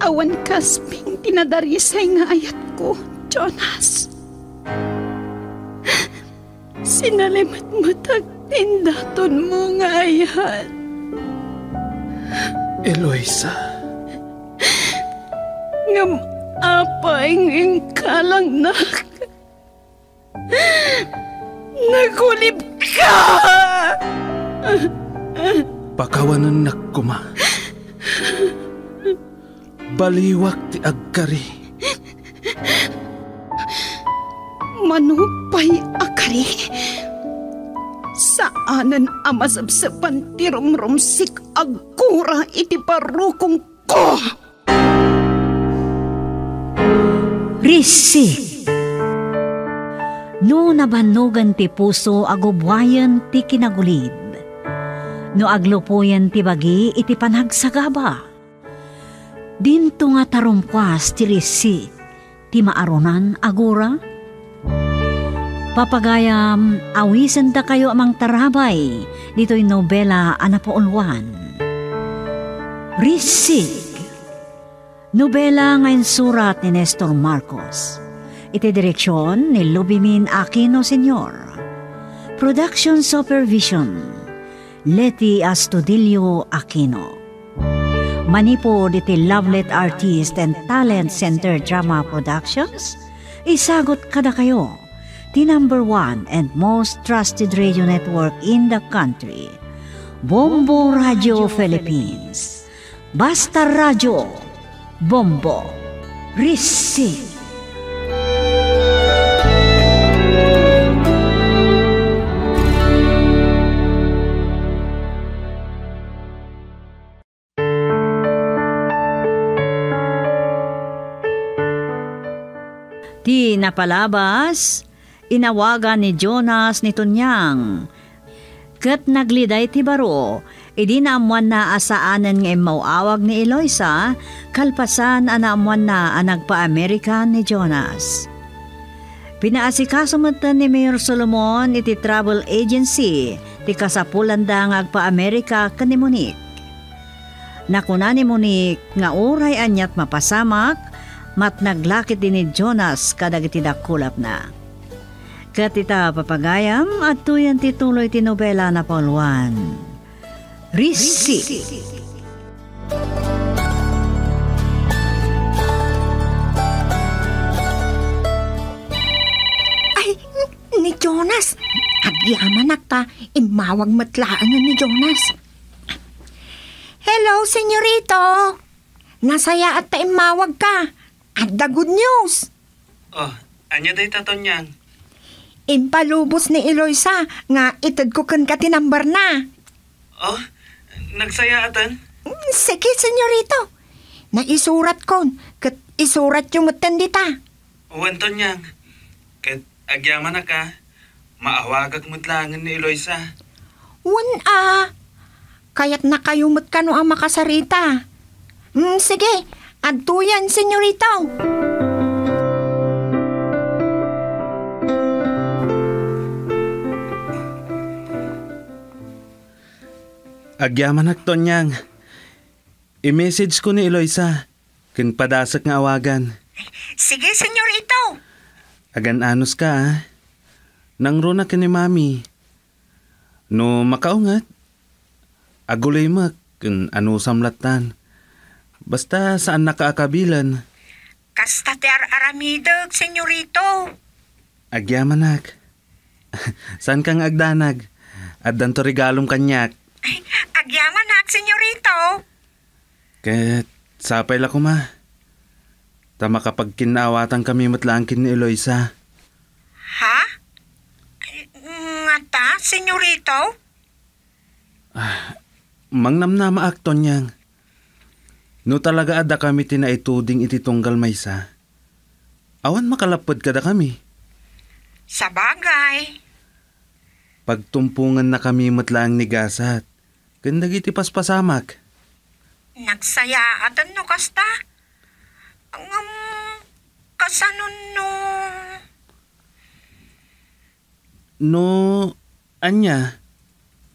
awan kasping tinadarisay nga ayat ko, Jonas. Sinalimat matag tindaton mo nga ayat. Eloisa. Ngam apay kalang nak. Nagulib ka! Pakawanan nagkuma. Baliwak ti agkari. Manupay akari. Saanan amasabsapan ti rumrumsik agkura iti parukong ko. Risik. No nabannogan ti puso agubwayan ti kinagulid. No aglupoyan ti bagi iti panagsagaba. Dinto nga tarumpwas ti risi ti maarunan agura. Papagayam awisen da kayo amang tarabay dito'y nobela anapaulwan. Risik. Nobela ngayon surat ni Nestor Marcos. Iti direksyon ni Lubimin Aquino Sr. Production Supervision Leti Astudillo Aquino. Manipod iti Lovelet Artist and Talent Center Drama Productions. Isagot kada kayo the number 1 and most trusted radio network in the country, Bombo Radio Philippines. Basta Radio Bombo Risik. Di napalabas, inawagan ni Jonas ni Tunyang. Kat nagliday ti baro, idi naamuan na asaanan nga mauawag ni Eloisa, kalpasan anaamuan na ang nagpa-Amerika ni Jonas. Pinaasikaso matan ni Mayor Solomon iti travel agency, ti kasapulan da nga agpa-Amerika ka ni Monique. Nakuna ni Monique nga uray anyat mapasamak, mat naglakit din ni Jonas kadag iti dakulap na. Katita papagayam at tuyan tituloy ti nobela na pauluan. Risik. Ay, ni Jonas. Agyaman ta, imawag matlaan ni Jonas. Hello, senyorito. Nasaya at ta imawag ka. At the good news. Oh, anya day Tonyang? Impalubos ni Eloisa nga itad ko kan katinambar na. Oh, nagsaya atan? Sige, senyorito. Naisurat kon, kat isurat yung matandita. Uwan Tonyang, kat agyaman na ka, maawagag mutlangan ni Eloisa. Kaya't nakayumot ka no ang makasarita. Sige, adtuyan, senyorito. Agyaman ak Tonyang. I-message ko ni Eloisa. Kin padasak nga awagan. Sige, senyorito. Agan-anos ka ha. Nangro na ni Mami. No makaungat. Agulay mak. Kin ano samlatan. Basta saan nakaakabilan. Kasta ti aramidag, senyorito. Agyaman ak. Saan kang agdanag? Addan to regalong kanyak. Agyaman ak, senyorito. Ket sapay la ko ma. Tama kapag kinaawatan kami matlangkin ni Eloisa. Ha? Nga ta, senyorito? Mangnamnama ak Tonyang. No talaga ada kami tinaituding iti tunggal maysa. Awan makalapod kada kami. Sa bagay. Pagtumpungan na kami matlaang ni Gasat. Kandag iti paspasamak. Nagsaya atan no kasta. Kasanon no. No, anya?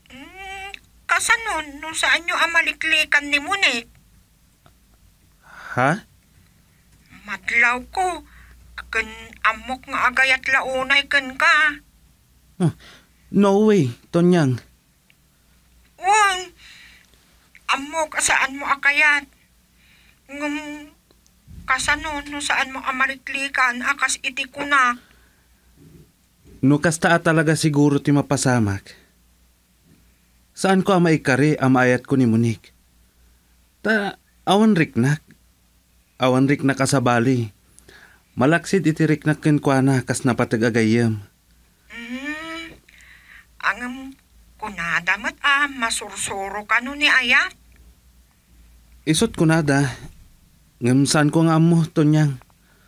Kasanon no saan nyo amaliklikan ni Monique? Ha? Madlaw ko. Kan amok nga agayat launay kan ka. No way, Tonyang. Wang, amok saan mo akayat. Ngum, kasano no saan mo amaritlikan akas iti kuna. No kasta talaga siguro ti mapasamak. Saan ko ama ikari amayat ko ni Monique? Awan riknak. Awan riknak kasabali. Malaksid iti riknak ken kuana kas napatag-agayam. Ang kunadamat masursuro ka no ni ayat. Isot kunada. Ngam saan ko nga amo, Tonyang?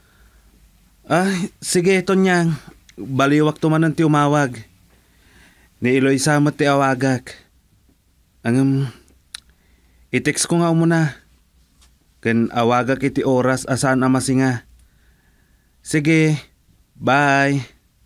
Sige, Tonyang. Baliwak tumanan ti umawag. Ni Eloisa mo ti awagak. I-text ko nga muna. Ken awagak iti oras asaan amasinga. Sige, bye.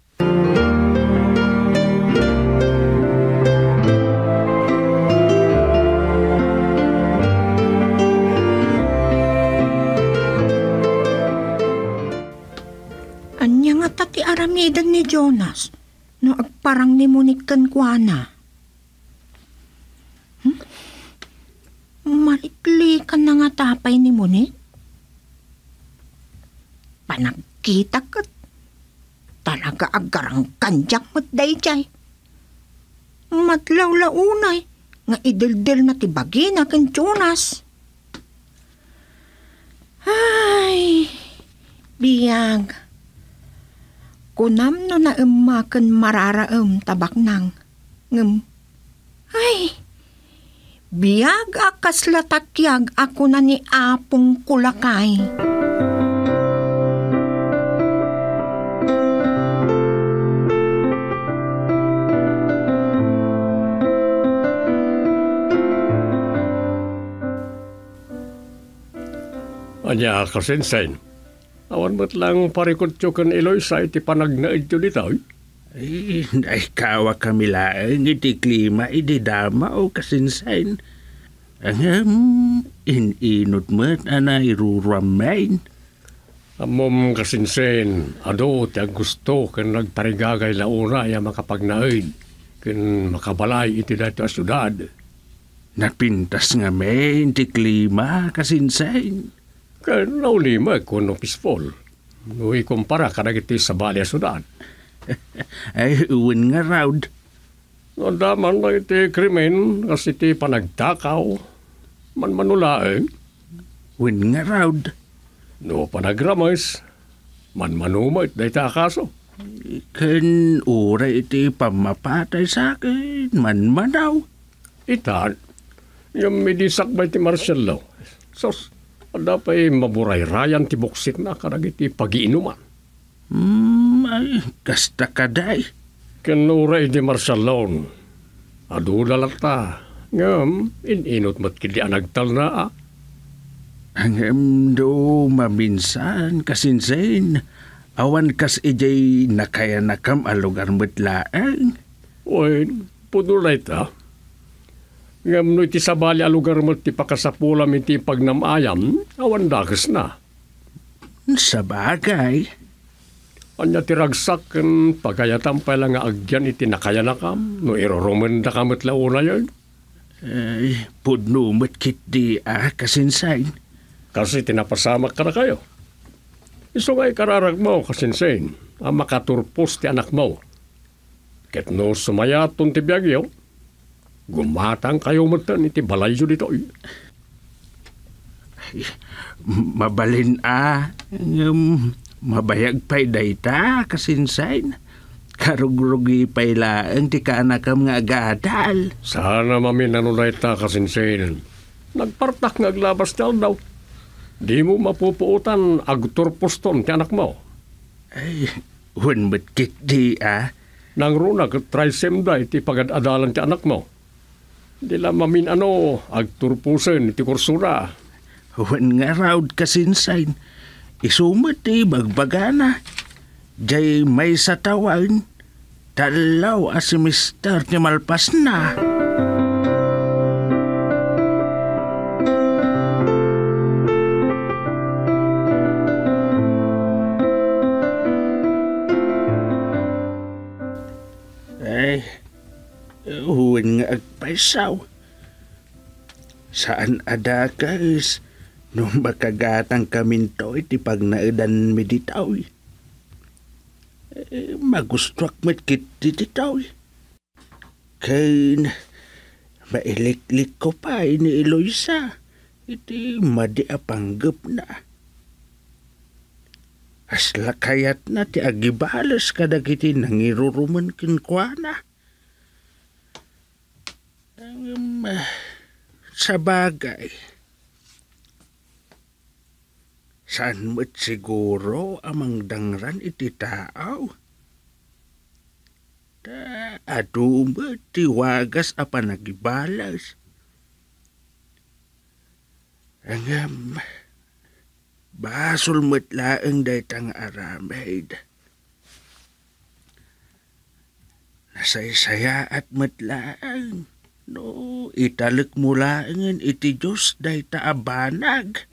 Anya nga tati aramidan ni Jonas no agparang ni Monique kan kuana. Maritlikan na nga tapay ni Monique. Panagkita kat. Talaga agarang kanjak mo't dayjay. Matlaw-launay nga idildil na tibagi na kan Jonas. Ay, biyag. Kunam no na makan mararaam tabak nang. Ay, biyag akas latakyag ako na ni Apong Kulakay. Anya kasensen. Awan mo't lang parikot yo kan Eloisa iti panagnaid yo dito. Ay kawa kami laeng iti klima iti dama o kasensen. Inot mo't anay ruramain. Amom kasensen. Ado ti gusto kan nagparigagay launa ya makapagnaid. Kan makabalay iti dato a syudad. Napintas nga may iti klima kasensen. Kan naulima ko no peaceful. No ikumpara kadagiti sa balya sudan. Ay uwan nga raud. No daman na iti krimen kasi iti panagtakaw. Manmanulaeng. Uwan nga raud. No panagramas. Manmanumait na iti akaso. Kan ura iti pamapatay sa akin. Manmanaw. Itan. Yung midisak ba iti martial law. Sos. Dapat maburay-rayan ti buksit na karagiti pag-iinuman. Ay, kasta kaday. Kanuray di marsalon. Adula lata. Ngam, inot mo't kili anagtal na. Angam do maminsan kasinsen. Awan kas ijay nakaya nakam alugar mo't laang. Uy, pudulay ta. Ngam no iti sabali alugar mo ti pakasapulam iti pagnamayam, awan dagas na. Sa bagay. Anya ti ragsak kan pagayatan pa lang nga agyan iti nakayanakam, no iroroman da kamot launa yun. Ay, pudno mo't kiti kasinsain. Kasi tinapasamak ka na kayo. Iso nga'y kararag mo kasinsain, ang makaturpos ti anak mo. Ket no sumayaton ti biyagyo, gumatang kayo matan iti balayyo dito. Mabalin mabayag pa'y dayta kasinsain. Karugrugi pa'y laang ti kaanakam nga agadal. Sana maminano dayta kasinsain. Nagpartak nga aglabas daw. Di mo mapupuutan agturposton ti anak mo. Ay, hunmat kit di Nang runa kat trisemda iti pagad-adalan ti anak mo. Dila maminano agturpusen iti kursura. Huwan nga raud kasinsain. Isumat ti bagbagana. Jay may satawan. Talaw si Mr. ni malpas na. paisaw. Saan ada guys? Nung makagatang kaminto iti pag naidan meditaw. Magustuak met kit ditaw. Kain mailiklik ko pa ini Eloisa. Iti madi apanggap na. Asla kayat na ti agibalas kadagiti nangiruruman kinkwana. Sa bagay, saan mo't siguro amang dangran iti tao? Adu mo't tiwagas apa nagibalas. Angam, basol mo't laeng daytang aramid. Nasaysaya at mo't laeng. No, italik mula ngin iti Diyos day taabanag.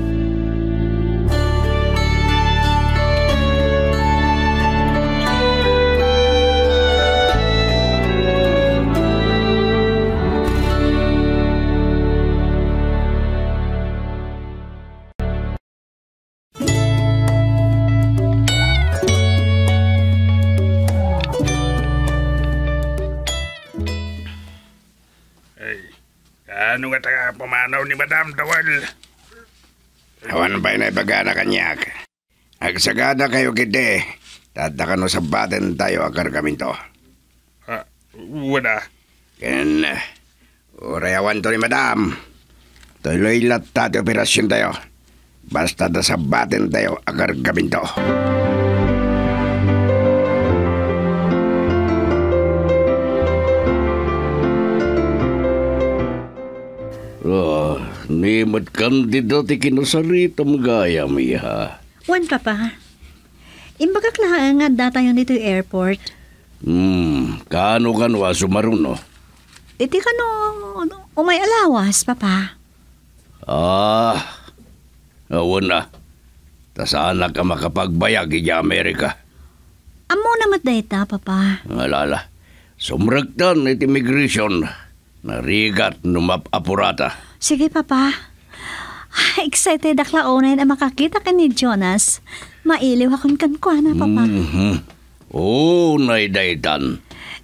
Ano nga taga pumanaw ni Madam Dawal? Awan pa na ibagana kanyak. Agsagada kayo kiti. Tata no sa baten tayo akar kami to. Wala. Ken, urayawan to ni Madam. Tuloy lahat tayo operasyon tayo. Basta da sa baten tayo akar kami to. Nimot kan dito ti kinusarita magaya miha. Wan, Papa. Imbagak na nga data yun dito yung airport. Kano wa sumaruno? Iti ka umay alawas, Papa. Awan na. Tasaan ka makapagbayag iti Amerika. Amo namat data, Papa. Alala. Sumragtan iti immigration. Narigat numapapurata. Sige, Papa. Excited akla onay na makakita ka ni Jonas. Mailiw akong kankwana, Papa. Naidaytan.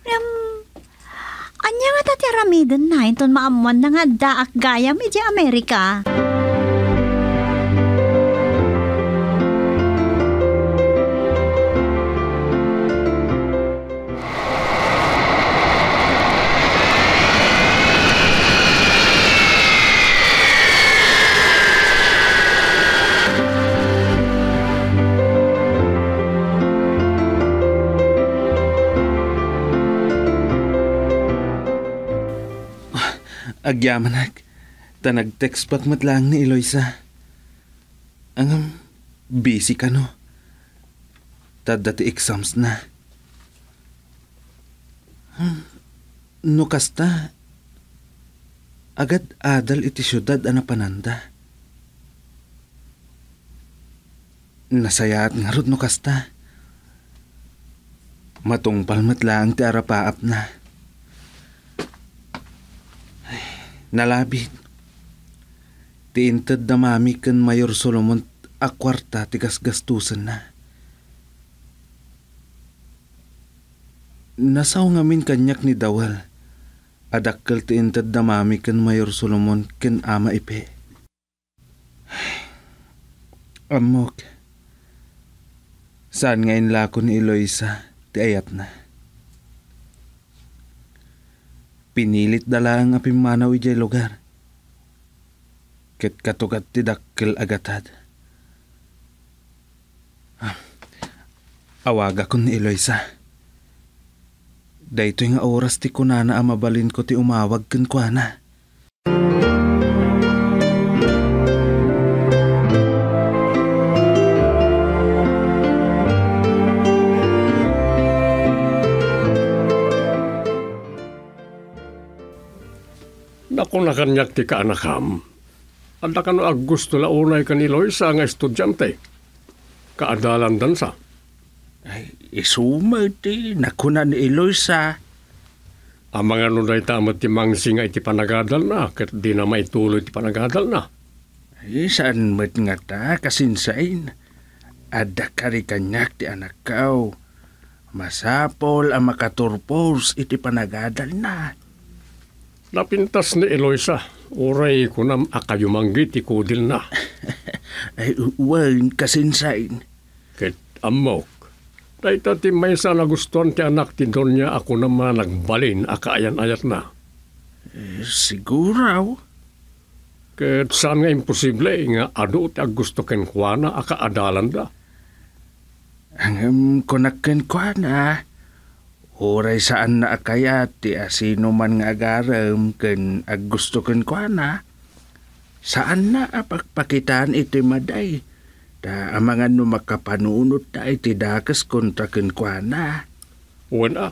Anya nga tati ramidan na iton maamuan na nga daak gaya medya Amerika. Agyamanag, tanag-text ba't matlang ni Eloisa. Ang busy ka no? Tadati exams na. No kasta, agad adal iti syudad anapananda. Nasayaat nga rod no kasta. Matungpal matlang ti arapaap na. Nalabit. Tiintad na mami kan Mayor Solomon akwarta tigas-gastusan na. Nasaw ngamin kanyak ni Dawal. Adakkel tiintad na mami kan Mayor Solomon kan ama ipe. Amok. Saan ngayon lako ni Eloisa ti ayat na. Pinilit dala ang apimanaw ijay lugar. Ket katugat ti dakkel agatad. Awaga ko ni Eloisa. Dayto nga oras ti kunana ang mabalin ko ti umawag ken kuana. Kung nakanyak ti kaanakam, anda ka no gusto la unay ka ni Eloisa nga estudyante. Kaadalan dansa. Ay, isuma ti nakuna ni Eloisa. Ang mga nunay tamat ti mangsi nga iti panagadal na, kat di na maituloy ti panagadal na. Ay, saan mo't nga ta, kasinsain? Ada kari kanyak ti anak kaw. Masapol ang makaturpos iti panagadal na. Napintas ni Eloisa, uray ko na akayumanggi ti kudil na. Ay, uwan, kasinsain. Ket amok, dahita ti may sa nagustuhan ti anak ti Donya ako naman nagbalin akaayan-ayat na. Siguraw. Ket saan nga imposible nga ado ti agusto ken kuana akaadalan da. Ang kunaken ko na. Oray saan na akayat ti asino man nga agarem ken agusto ken ko na. Saan na apagpakitaan iti maday. Da amangan no makapanunot ta iti dakas kontra ken ko na. Wana.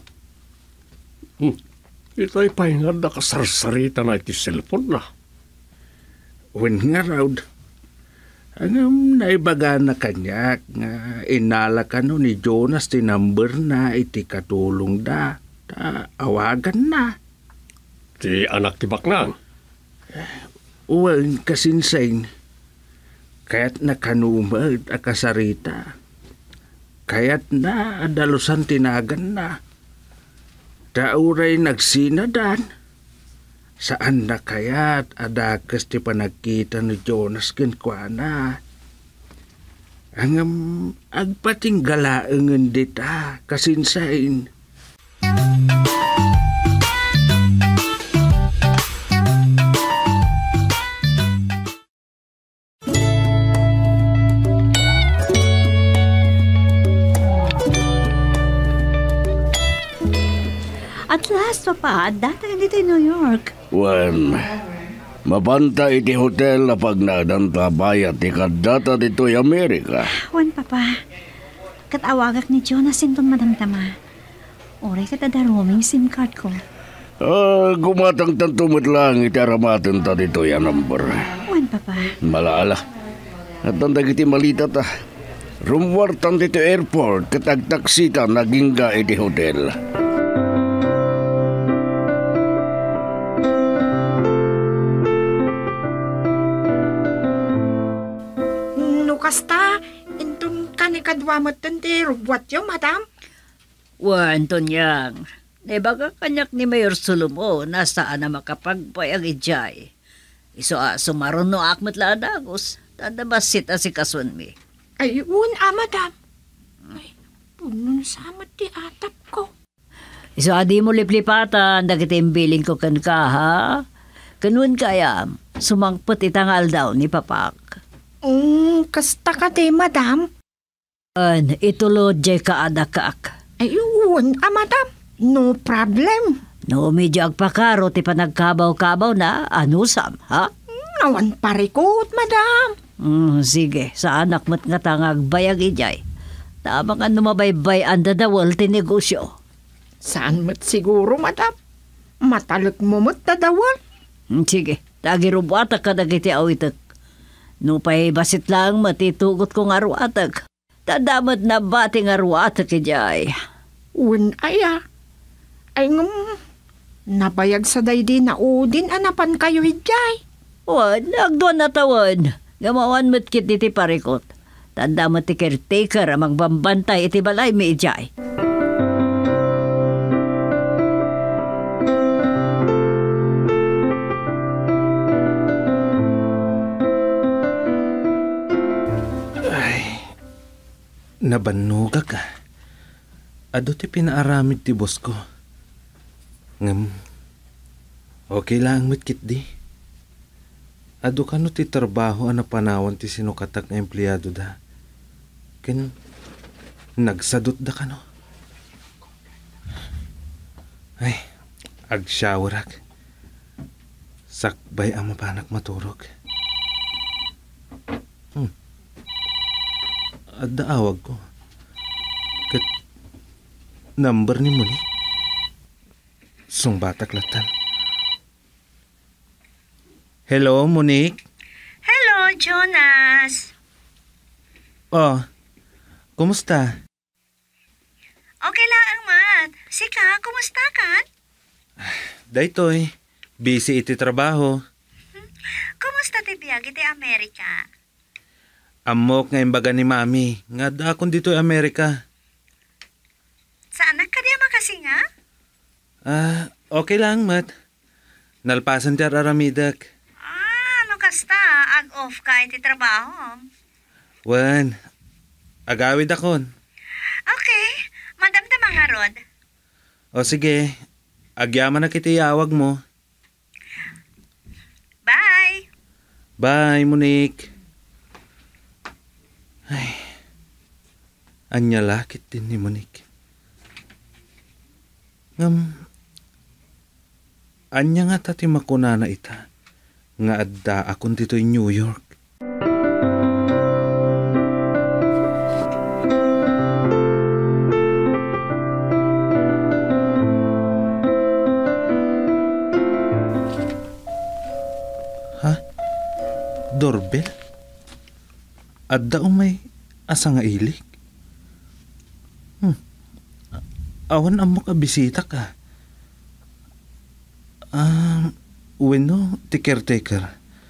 Itay pahingad na kasarsarita na iti cellphone na. Wen nga raw. Ang naibaga na kanyak nga inala ka no ni Jonas ti number na iti katulong da. Awagan na. Ti anak ti baknang. Uwan kasinsain. Kaya't nakanumad akasarita. Kaya't na adalusan tinagan na. Dauray nagsinadan. Saan na kaya't adakas ti panagkita ni Jonas kenkwana. Ang agpating galaengen dita kasinsain. At last, Papa, data dito in New York. Wan, mabanta iti hotel na pag nadantabaya ti kadata dito ay Amerika. Wan, Papa. Katawagak ni Jonas sinton madamtama. Oray katada roaming SIM card ko. Gumatang tantumot lang iti aramatan ta dito ay number. Wan, Papa. Malaala. At tandag iti malita ta. Rumwartan dito airport katagtaksita naging ga iti hotel. Kasta, intun kanikadwamot ti rubwat yo, madam. Wan, Tonyang. Nebaga kanyak ni Mayor Sulumo na saan na makapagpayag ijay. Iso sumaron no akmat ladagos. Tadabasit si kasun mi. Ayun, madam. Ay, punong samat ti atap ko. Iso adi mo liplipatan, dagiti imbiling ko kan ka, ha? Kanun kaya, sumangpot itangal daw ni Papak. Kasta ka di, madam. Itulod jay kaadakak. Ayun, madam. No problem. No, medyo agpakaro ti panagkabaw-kabaw na anusam, ha? Awan parikot, madam. Sige, sa anak mo't nga tangag bayag ijay. Tamang mabaybay anda dawal ti negosyo. Saan mo't siguro, madam? Matalak mo mo't tadawal? Sige, tagirubata ka dagiti awitak. Nupay basit lang matitugot kong arwatag. Tadamot na bating arwatag ijay. Aya. Ay nabayag sa daydi na udin anapan kayo ijay. Nagdoon na tawad. Gamawan mo't kit iti parikot. Tadamot ti caretaker amang bambantay iti balay mi ijay. Nabanuga ka. Ado ti pinaaramid ti boss ko. Okay lang mitkit di. Ado ka no ti trabaho ana panawan ti sinukatak na empleyado da. Ken nagsadot da ka no. Ay, agsyawarak. Sakbay ang mapanak maturog. At daawag ko. Kat number ni mo ni. Sungbatak latan. Hello, Monique? Hello, Jonas. Kumusta? Okay lang, Mat. Sika, kumusta ka? Daytoy, busy iti trabaho. Kumusta ti biyag iti Amerika? Amok nga imbaga ni Mami, nga dakon dito'y Amerika. Saan ka di makasi nga? Okay lang, Mat. Nalpasan ti aramidak. Ano kasta? Ag-off ka iti trabaho. Wan, agawid akon. Okay, madam ta mga rod. O sige, agyaman na kiti yawag mo. Bye! Bye, Monique. Ay, anya lakit din ni Monique. Anya nga tati makunana ita, nga adda akon dito'y New York. Ha? Doorbell? Adda umay asa nga ilik? Awan amok a bisita ka. Weno, ti caretaker.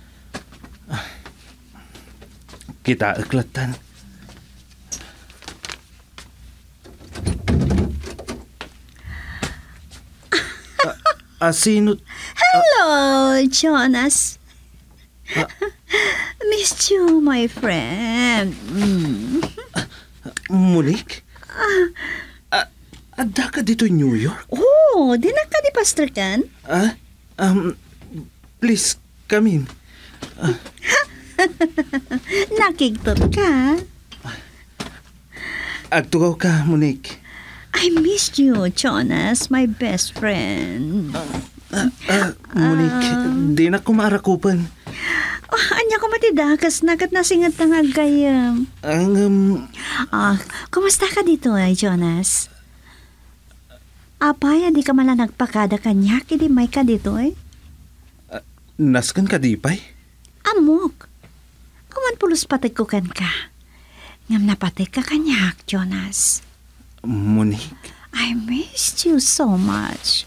Kita aklatan. Sino? Hello, Jonas. Missed you, my friend. Monique? Adda ka dito in New York? Oh, di na ka di Pastor Kan? Please, come in. Nakigtot ka. Agtugaw ka, Monique. I missed you, Jonas, my best friend. Monique, di na kumarakupan. Anya ko matidakas na kat nasingat ng agayam. Kumusta ka dito, Jonas? Apaya, di ka mala nagpakada kanyak, hindi may ka dito, Naskan ka di pa'y? Amok. Awan pulos patig ko kan ka. Ngam napatig ka kanyak, Jonas. Monique? I missed you so much.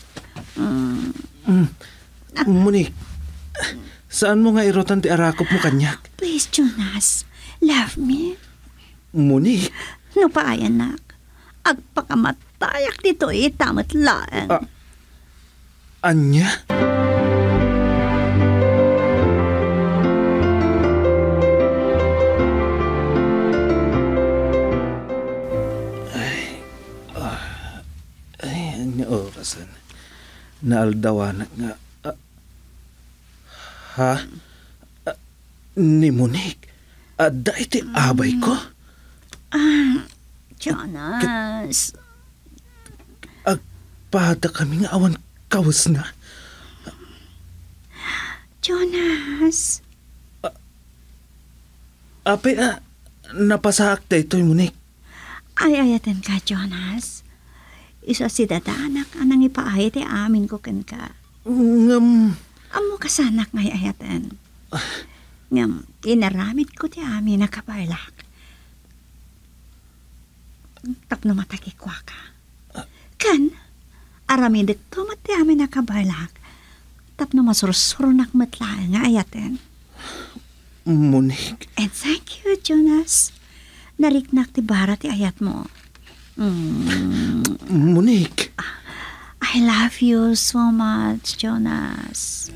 Monique, saan mo nga irotan ti arakop mo kanyak? Please, Jonas, love me. Monique? No pa anak. Agpakamatay dito itamat laan. Anya? Anya orasan. Naaldawanak nga. Ni Monique? Adda iti abay ko? Jonas. Agpada kami nga awan kawas na. Jonas. Ape, napasaak da ito'y Monique. Ay ayatan ka, Jonas. Isa si dadanak anang ipaay ti amin ko kan ka. Amo kasanak ngay ayatan. Ngam, inaramid ko ti amin na kabarlak. Tapno matakikwa ka. Kan, aramidik to mati amin na kabarlak. Tapno masursurunak matlaan nga ayatan. Monique. And thank you, Jonas. Nariknak ti bara ti ayat mo. Monique. I love you so much, Jonas.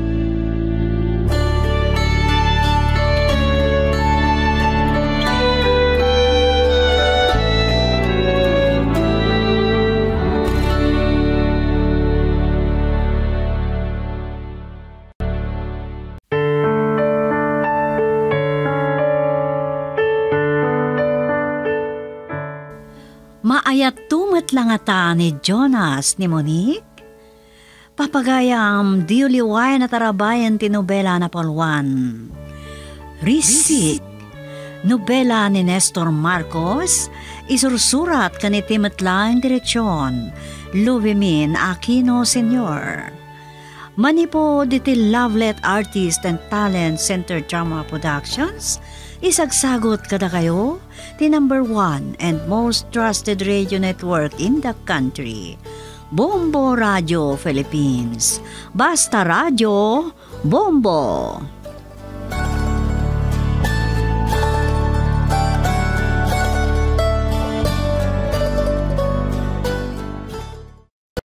Maayat tumat lang ata ni Jonas ni Monique. Papagayam diuliway na tarabayan ti nobela na Polwan. Risik, nobela ni Nestor Marcos, isursurat ka ni Timatlang Diretsyon, Luvimin Aquino Sr. Manipo diti Lovelet Artist and Talent Center Drama Productions, isagsagot kada kayo, the #1 and most trusted radio network in the country, Bombo Radio Philippines. Basta Radio, Bombo!